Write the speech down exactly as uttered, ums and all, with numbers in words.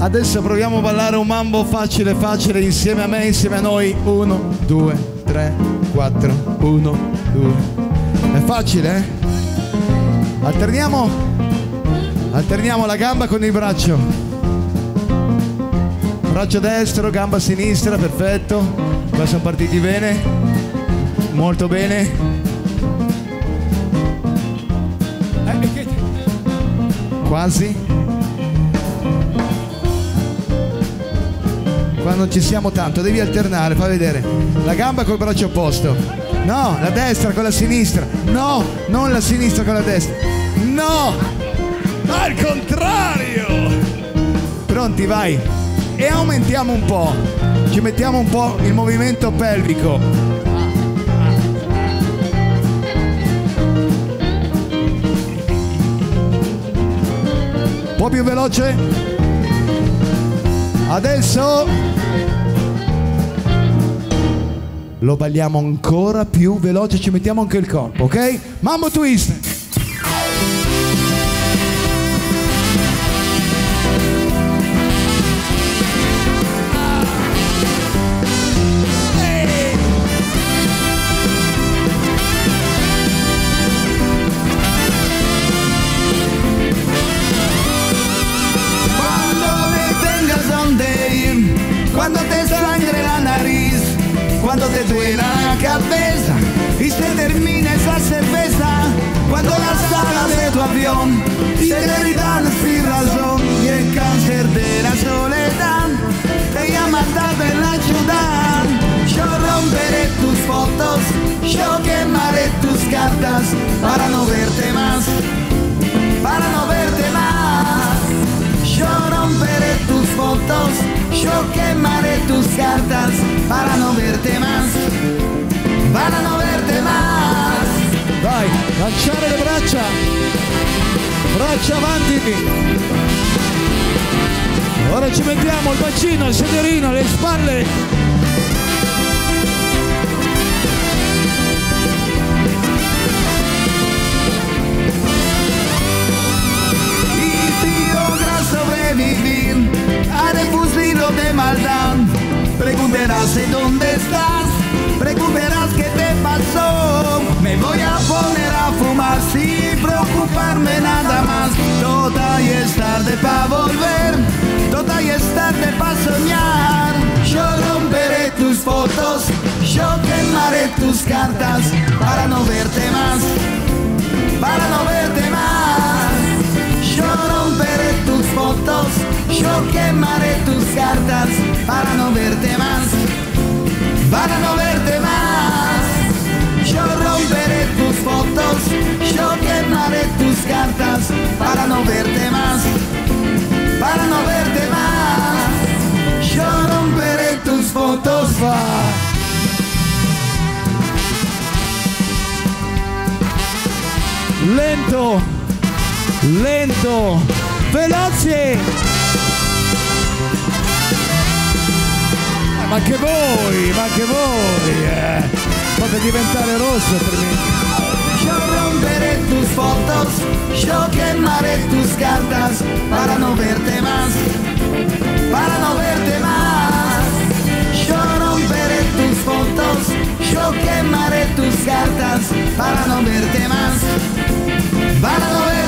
Adesso proviamo a ballare un mambo facile facile insieme a me, insieme a noi. Uno, due, tre, quattro. Uno, due. È facile, eh? Alterniamo. Alterniamo la gamba con il braccio. Braccio destro, gamba sinistra, perfetto. Qua siamo partiti bene. Molto bene. Eh, quasi. Qua non ci siamo tanto, devi alternare, fa vedere. La gamba col braccio opposto. No, la destra con la sinistra. No, non la sinistra con la destra. No, al contrario. Pronti, vai. E aumentiamo un po'. Ci mettiamo un po' il movimento pelvico. Un po' più veloce. Adesso lo balliamo ancora più veloce, ci mettiamo anche il corpo, ok? Mambo twist! Cuando te sangre la nariz, cuando te duela la cabeza y se termina esa cerveza, cuando las alas de tu avión se derritan sin razón y el cáncer de la soledad te ha matado en la ciudad. Yo romperé tus fotos, yo quemaré tus cartas para no verte más, para no verte más. Yo romperé tus fotos, yo quemaré tus cartas para no verte más, para no verte más. Vai, lanciare le braccia, braccia avanti. Ora ci mettiamo il bacino, il sederino, le spalle. Sobrevivir a un fusillo de maldad. Preguntarás de dónde estás, preguntarás qué te pasó. Me voy a poner a fumar sin preocuparme nada más. Toda y es tarde pa' volver, toda y es tarde pa' soñar. Yo romperé tus fotos, yo quemaré tus cartas para no verte más, para no verte más. Yo romperé tus fotos, yo quemaré tus cartas para no verte más, para no verte más. Yo romperé tus fotos, yo quemaré tus cartas para no verte más, para no verte más. Yo romperé tus fotos. Lento. Lento, veloce! Ma che voi, ma che voi! Eh. Fate diventare rosso per me. Yo romperé tus fotos, yo quemaré tus cartas para no verte más, para no verte más. Yo romperé tus fotos, yo quemaré tus cartas para no verte más, para no verte más.